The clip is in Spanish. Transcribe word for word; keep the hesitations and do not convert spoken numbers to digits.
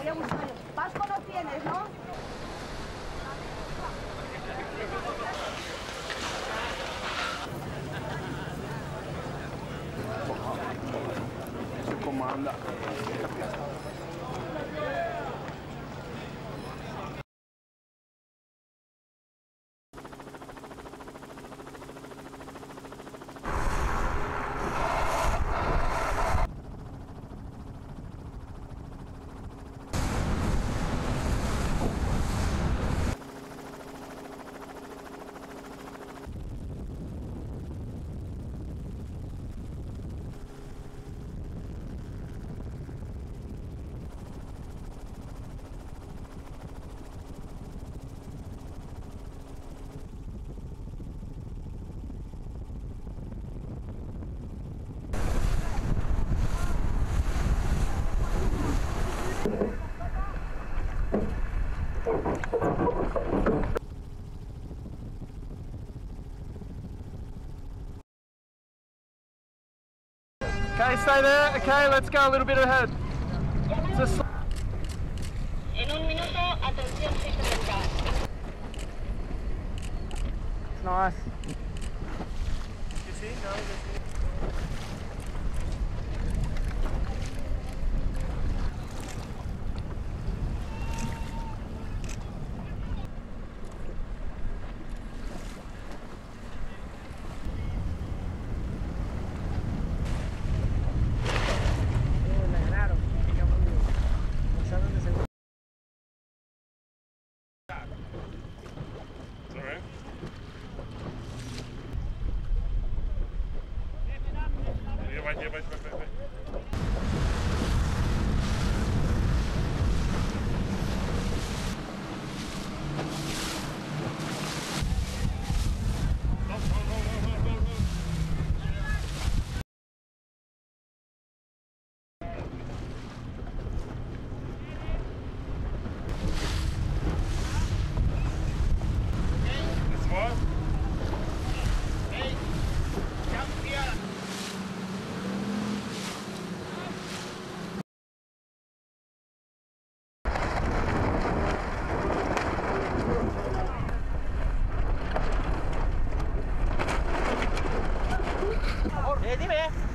había gustado. Vasco no tienes, ¿no? Se comanda. Okay, stay there. Okay, let's go a little bit ahead. Just... En un minuto, atención sísmica. It's nice. You see? No, you see. Vai, vai, vai, vai. Eh, dime.